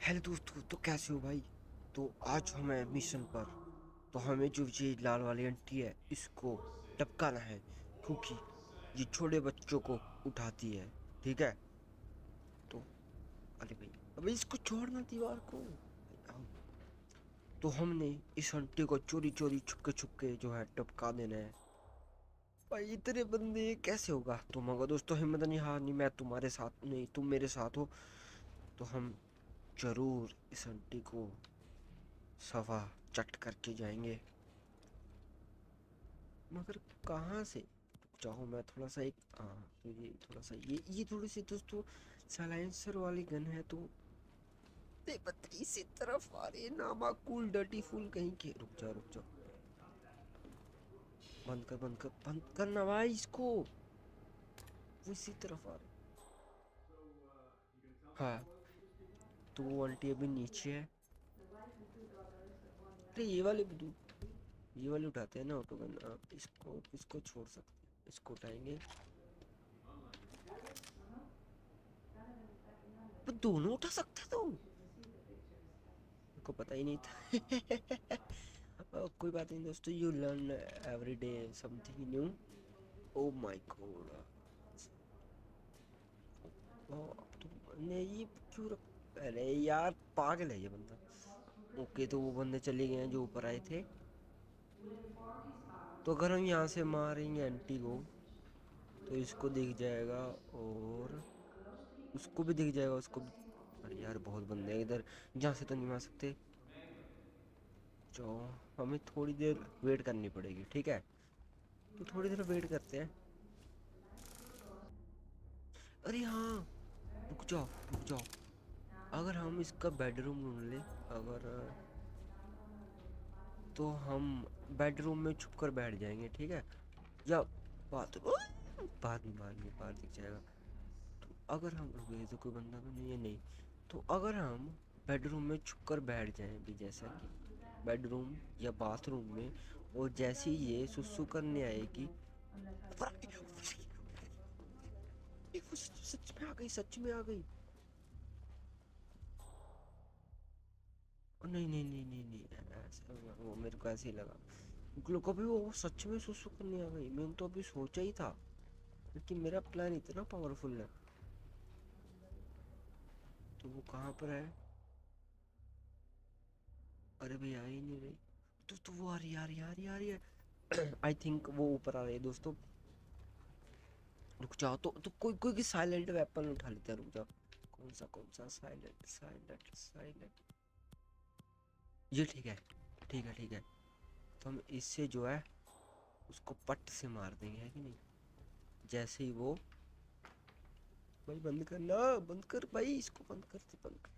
Hello दोस्तों, तो कैसे हो भाई। तो आज हम हैं मिशन पर। तो हमें जो ये लाल वाली आंटी है इसको टपकाना है, क्योंकि ये छोटे बच्चों को उठाती है। ठीक है। तो अरे भाई, अबे इसको छोड़ना दीवार को भाई, आओ। तो हमने इस आंटी को चोरी चोरी छुपके छुपके जो है टपका देना है। भाई इतने बंदे कैसे होगा। तुम होगा दोस्तों, हिम्मत नहीं हारनी। मैं तुम्हारे साथ नहीं, तुम मेरे साथ हो। तो हम जरूर इस आंटी को सवा चट करके जाएंगे। मगर कहाँ से। चाहो मैं थोड़ा सा एक तो ये थोड़ा सा ये थोड़ी सी दोस्तों साइलेंसर वाली गन है। तो बत्ती से तरफ आ रही है नामाकूल डर्टी फूल कहीं के। रुक जा रुक जा। बंद कर बंद कर बंद करना भाई इसको। वो इसी तरफ आ रहे। हाँ, तो वो आंटी अभी नीचे है। अरे ये वाले भी ये वाले उठाते हैं ना ऑटो गन। इसको इसको छोड़ सकते हैं, इसको उठाएंगे। वो दोनों उठा सकते हैं तुम। मेरे को पता ही नहीं था। कोई बात नहीं दोस्तों, you learn every day something new. Oh my God. तुमने ये क्यों अरे यार पागल है ये बंदा। ओके, तो वो बंदे चले गए हैं जो ऊपर आए थे। तो अगर हम यहाँ से मारेंगे आंटी को तो इसको दिख जाएगा, और उसको भी दिख जाएगा, उसको भी। अरे यार बहुत बंदे हैं इधर, जहाँ से तो नहीं मार सकते। जो हमें थोड़ी देर वेट करनी पड़ेगी, ठीक है। तो थोड़ी देर वेट करते हैं। अरे हाँ, रुक जाओ रुक जाओ। अगर हम इसका बेडरूम ढूंढ ले, अगर तो हम बेडरूम में छुप कर बैठ जाएंगे, ठीक है। या बात बाद में बाहर दिख जाएगा। तो अगर हम रुके तो कोई बंदा तो नहीं है, नहीं। तो अगर हम बेडरूम में छुप कर बैठ जाएं भी, जैसा कि बेडरूम या बाथरूम में, और जैसे ही ये सुसु करने आएगी। ये वो सच में आ गई, सच में आ गई। नहीं नहीं नहीं नहीं नहीं, वो मेरे को ऐसे ही लगा। कभी वो सच में सुसु करने आ गई। मैंने तो अभी सोचा ही था, लेकिन मेरा प्लान इतना पावरफुल है। तो वो कहाँ पर है। अरे भाई आ ही नहीं रही। तो वो आ रही है, आ रही है, आ रही है, आ रही है। आई थिंक वो ऊपर आ रही है दोस्तों। रुक जाओ, तो कोई साइलेंट वेपन उठा लेते हैं। रुक जाओ। कौन सा साइलेंट साइलेंट साइलेंट। ये ठीक है, ठीक है, ठीक है। तो हम इससे जो है उसको पट से मार देंगे, है कि नहीं। जैसे ही वो, भाई बंद करना, बंद कर भाई, इसको बंद करते बंद कर।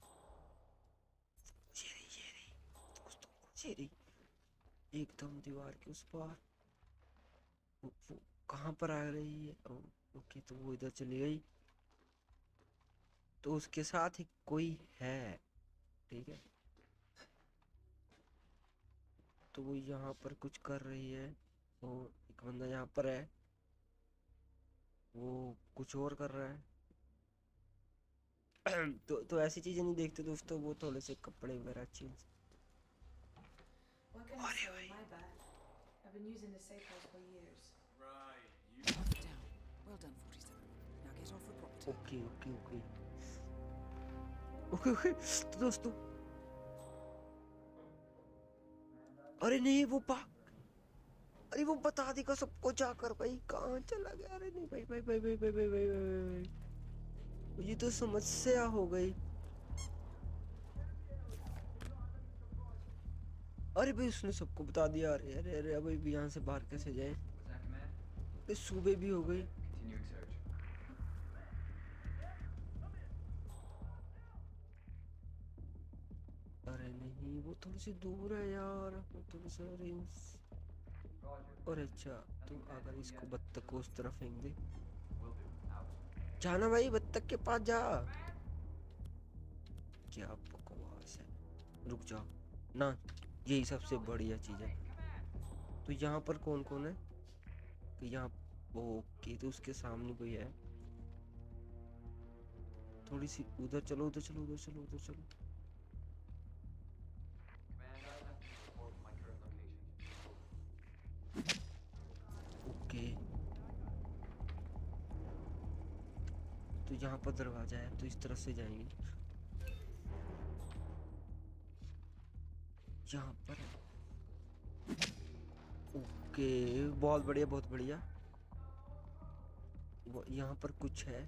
ये रही दोस्तों, ये रही एकदम दीवार के उस पार। वो कहाँ पर आ रही है। ओके, तो वो इधर चली गई। तो उसके साथ ही कोई है, ठीक है। तो वो यहाँ पर कुछ कर रही है। वो एक बंदा यहाँ पर है, वो कुछ और कर रहा है। तो ऐसी चीजें नहीं देखते दोस्तों, वो थोड़े से कपड़े वगैरह चेंज। What can I अरे say? भाई, My bad. I've been using the safe house for years. Right, you. Down. Well done, 47. Now get off with property. Okay okay okay okay okay. तो दोस्तों, अरे नहीं वो अरे वो बता देगा सबको जाकर। भाई कहाँ चला गया। अरे नहीं भाई भाई भाई भाई भाई भाई भाई, भाई, भाई। ये तो समस्या हो गई। अरे भाई उसने सबको बता दिया। अरे अरे अरे, अभी भी यहाँ से बाहर कैसे जाए। Was that command? अरे सुबह भी हो गई। Continuing search. अरे नहीं, वो थोड़ी सी दूर है यार, वो थोड़ी सा रेंज। Roger. और अच्छा, तो Nothing अगर tangible इसको yet. बत्तख को उस तरफ फेंक दे। Will do. Out. जाना भाई, बत्तख के पास जा। क्या बकवास है। रुक जाओ ना, यही सबसे बढ़िया चीज है। तो यहाँ पर कौन कौन है। तो यहाँ, ओके, तो उसके सामने कोई है। थोड़ी सी उधर चलो, उधर चलो, उधर चलो, उधर चलो। Command, I have nothing to report from my current location. Okay, तो यहाँ पर दरवाजा है, तो इस तरफ से जाएंगे। यहाँ पर है। ओके, बहुत बढ़िया, बहुत बढ़िया। यहाँ पर कुछ है।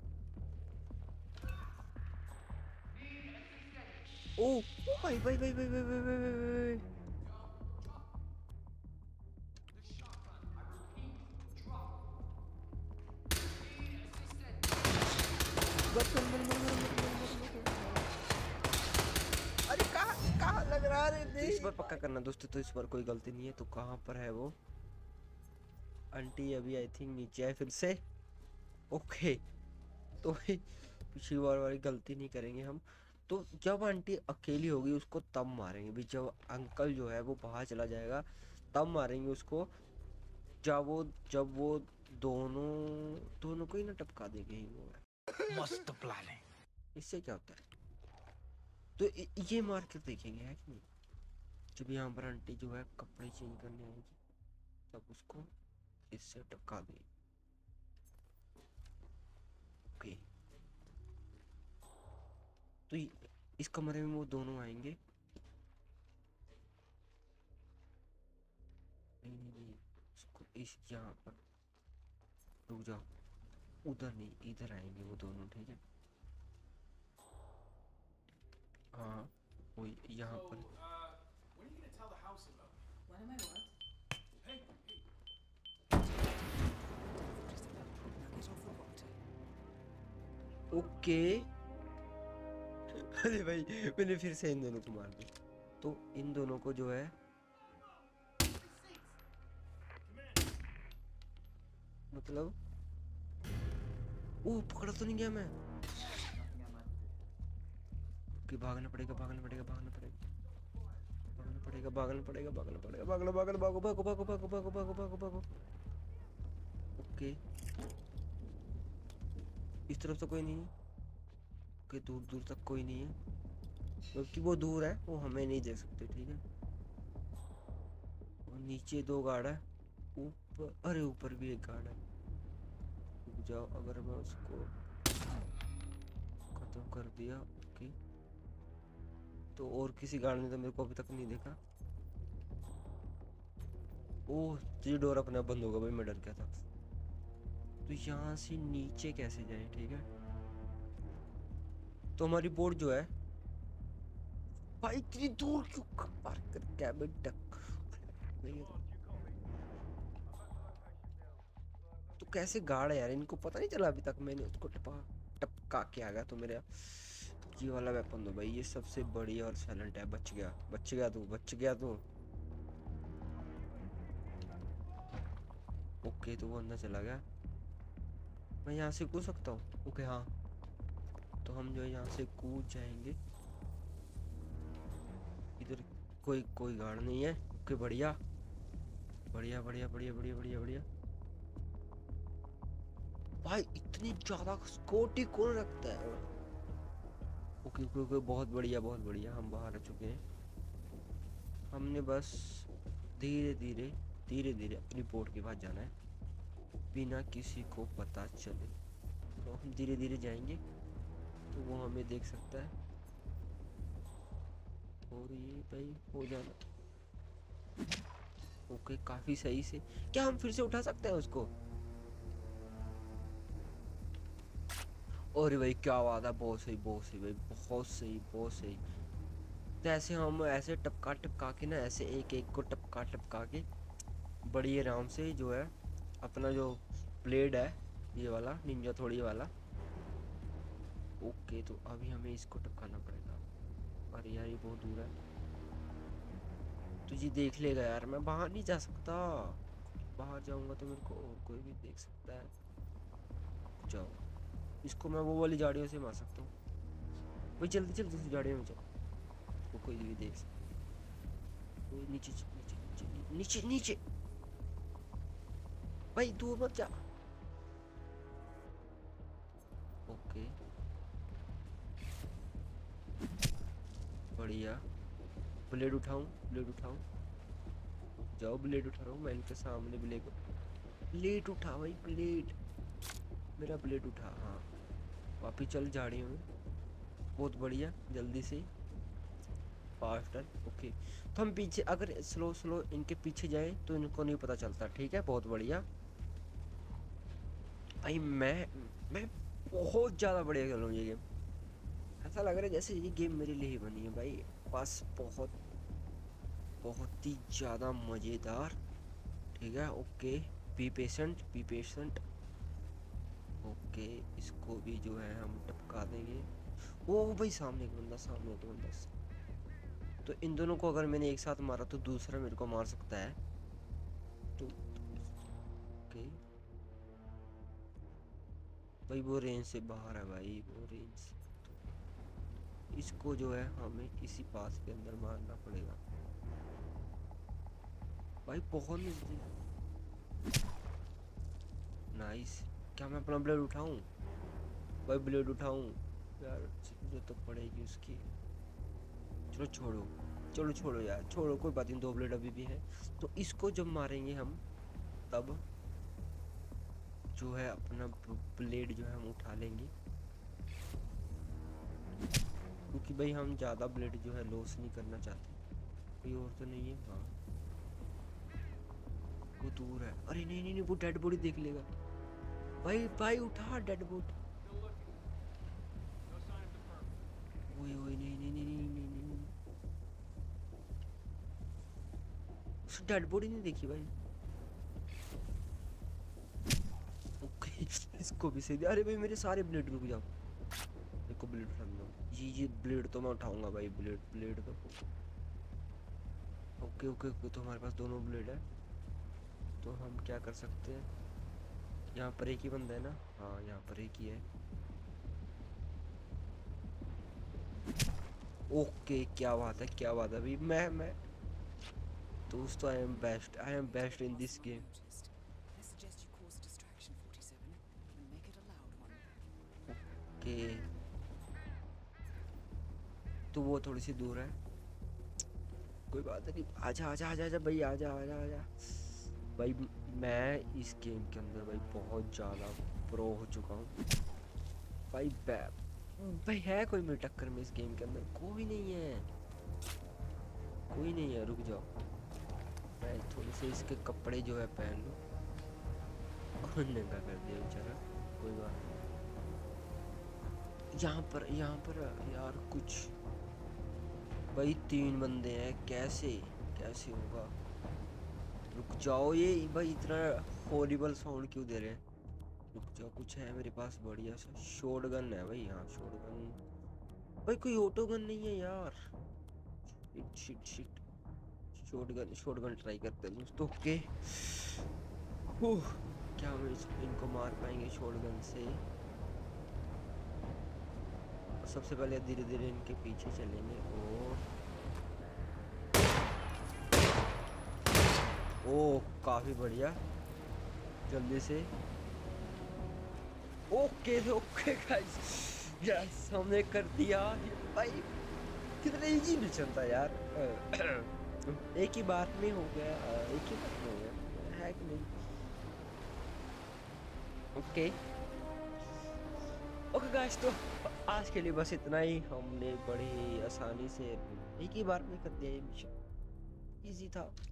ओ भाई भाई भाई भाई भाई भाई भाई भाई भाई। बस मर मर मर मर मर मर मर मर मर। अरे कहाँ कहाँ लग रहा है रे? इस बार पक्का करना दोस्तों, तो इस बार कोई गलती नहीं है। तो कहाँ पर है वो आंटी? अभी आई थिंक नीचे है फिर से। ओके, तो पिछली बार वाली गलती नहीं करेंगे हम। तो जब आंटी अकेली होगी उसको तब मारेंगे भी, जब अंकल जो है वो बाहर चला जाएगा तब मारेंगे उसको। जब वो दोनों दोनों को ही ना टपका देंगे ही वो है। मस्त प्लान है। इससे क्या होता है? तो ये मार कर देखेंगे, है कि नहीं? जब यहाँ पर आंटी जो है कपड़े चेंज करने आएगी तब उसको इससे टपका देंगे। ओके, तो इस कमरे में वो दोनों आएंगे। नहीं नहीं नहीं, उसको इस यहाँ पर रुक जाओ, उधर नहीं, इधर आएंगे वो दोनों, ठीक है? हाँ, वो यहाँ पर। When are you gonna tell the house about me? When am I what? Hey, Now get off the property. Okay. अरे भाई, मैंने फिर से इन दोनों को मार दिया। तो इन दोनों को जो है मतलब, ओ पकड़ा तो नहीं गया मैं? Nothing on my position. कि भागना पड़ेगा, भागना पड़ेगा, भागना पड़ेगा, भागना पड़ेगा, भागना पड़ेगा, भागना पड़ेगा, भागना भागना भागो भागो भागो भागो भागो भागो भागो भागो। ओके, इस तरफ तो कोई नहीं है। ओके, दूर दूर तक कोई नहीं है, क्योंकि वो दूर है, वो हमें नहीं देख सकते, ठीक है? और नीचे दो गार्ड है, ऊपर, अरे ऊपर भी एक गार्ड है। रुक जाओ, अगर मैं उसको खत्म कर दिया, ओके, तो और किसी गार्ड ने तो मेरे को अभी तक नहीं देखा। ओह, ये डोर अपने आप बंद होगा भाई, मैं डर गया था। तो यहाँ से नीचे कैसे जाए, ठीक है? तो हमारी बोट जो है भाई इतनी दूर क्यों पार्क कर कैबिन तक? तो कैसे गार्ड है यार, इनको पता नहीं चला अभी तक? मैंने उसको टपका के आ गया। तो मेरा ये वाला वेपन दो भाई, ये सबसे बढ़िया और साइलेंट है। बच गया, बच गया तू, बच गया तू। ओके, तो वो अंदर चला गया। मैं यहाँ से कूद सकता हूँ? ओके हाँ, तो हम जो है यहाँ से कूद जाएंगे। इधर कोई गार्ड नहीं है। ओके, बढ़िया बढ़िया बढ़िया बढ़िया बढ़िया बढ़िया बढ़िया। भाई इतनी ज्यादा सिक्योरिटी कौन रखता है? ओके ओके ओके, बहुत बढ़िया बहुत बढ़िया, हम बाहर आ चुके हैं। हमने बस धीरे धीरे धीरे धीरे अपनी बोट के पास जाना है बिना किसी को पता चले। तो हम धीरे धीरे जाएंगे तो वो हमें देख सकता है। और ये भाई हो जाना। ओके, काफी सही से। क्या हम फिर से उठा सकते हैं उसको? और भाई क्या बात है, बहुत सही बहुत सही भाई, बहुत सही बहुत सही। तो ऐसे हम ऐसे टपका टपका के ना, ऐसे एक एक को टपका टपका के बड़ी आराम से जो है अपना जो ब्लेड है ये वाला निंजा थोड़ी वाला। ओके, तो अभी हमें इसको टपकाना पड़ेगा। अरे यार ये बहुत दूर है, तुझे देख लेगा यार। मैं बाहर नहीं जा सकता, बाहर जाऊंगा तो मेरे को और कोई भी देख सकता है। जाओ, इसको मैं वो वाली झाड़ियों से मार सकता हूँ भाई। जल्दी जल्दी दूसरी झाड़ियों में जाओ, वो कोई भी देख सकता है। नीचे नीचे नीचे नीचे नीचे भाई, दूर मत जा। ओके, बढ़िया। ब्लेड उठाऊं, ब्लेड उठाऊं, जाओ ब्लेड उठा रहा हूँ मैं इनके सामने। ब्लेड, ब्लेड उठा भाई, ब्लेड, मेरा ब्लेड उठा। हाँ वापिस चल झाड़ियों में। बहुत बढ़िया, जल्दी से फास्टर। ओके, तो हम पीछे अगर स्लो स्लो इनके पीछे जाए तो इनको नहीं पता चलता। ठीक है, बहुत बढ़िया भाई। मैं बहुत ज़्यादा बढ़िया खेल रहा हूँ ये गेम। ऐसा लग रहा है जैसे ये गेम मेरे लिए ही बनी है भाई। बस बहुत बहुत ही ज़्यादा मज़ेदार। ठीक है, okay, be patient, be patient. Okay, इसको भी जो है हम टपका देंगे। ओ भाई सामने एक बंदा, सामने एक बंदा। तो इन दोनों को अगर मैंने एक साथ मारा तो दूसरा मेरे को मार सकता है। तो ओके भाई, वो रेंज से बाहर है भाई, वो रेंज से। तो इसको जो है हमें इसी पास के अंदर मारना पड़ेगा भाई, बहुत नजदीक। नाइस। क्या मैं अपना ब्लेड उठाऊं भाई, ब्लेड उठाऊं यार, जरूरत तो पड़ेगी उसकी। चलो छोड़ो, चलो छोड़ो यार, छोड़ो, कोई बात नहीं, 2 ब्लेड अभी भी है। तो इसको जब मारेंगे हम तब जो है अपना ब्लेड जो है हम उठा लेंगे, क्योंकि भाई हम ज़्यादा ब्लेड जो है लॉस नहीं करना चाहते। कोई और तो नहीं है? हाँ वो दूर है। अरे नहीं नहीं नहीं, वो डेड बॉडी देख लेगा भाई। भाई उठा डेड बॉडी। ओए ओए, नहीं नहीं नहीं नहीं नहीं नहीं, नहीं। उसने डेड बॉडी नहीं देखी भाई। ओके इसको भी सही दिया। अरे भाई मेरे सारे ब्लेड, रुक जाओ, मेरे को ब्लेड उठा दो। ये ब्लेड तो मैं उठाऊंगा भाई, ब्लेड, ब्लेड तो। ओके ओके ओके, तो हमारे पास दोनों ब्लेड है। तो हम क्या कर सकते हैं, यहाँ पर एक ही बंदा है ना? हाँ यहाँ पर एक ही है। ओके, क्या बात है, क्या बात है भाई। मैं दोस्तों, I am best, I am best in this game. Noticed. I suggest you cause a distraction, 47, and make it a loud one. Okay, तो वो थोड़ी सी दूर है। कोई बात नहीं, आजा आजा आजा आजा भाई, आजा आजा आजा भाई। मैं इस गेम के अंदर भाई बहुत ज़्यादा प्रो हो चुका हूँ भाई। भाई है कोई मेरी टक्कर में इस गेम के अंदर? कोई नहीं है, कोई नहीं है। रुक जाओ, मैं थोड़े से इसके कपड़े जो है पहन लूँ। नंगा कर दिया बेचारा, कोई बात नहीं। यहाँ पर यार कुछ भाई 3 बंदे हैं, कैसे कैसे होगा? रुक जाओ, ये भाई इतना हॉरिबल साउंड क्यों दे रहे हैं? रुक जाओ, कुछ है मेरे पास बढ़िया सा शॉटगन है भाई। हाँ शॉटगन भाई, कोई ऑटो गन नहीं है यार। Shit shit shit, shotgun, shotgun try करते हैं दोस्तों। ओके, क्या हम इनको मार पाएंगे शॉटगन से? सबसे पहले धीरे धीरे इनके पीछे चलेंगे। ओ काफी बढ़िया, जल्दी से। ओके ओके गाइस, यस हमने कर दिया भाई। कितना इजी मिशन था यार। एक ही बार में हो गया, एक ही बार में हो गया है कि नहीं? ओके ओके गाइस, तो आज के लिए बस इतना ही। हमने बड़ी आसानी से एक ही बार में कर दिया ये मिशन, इजी था।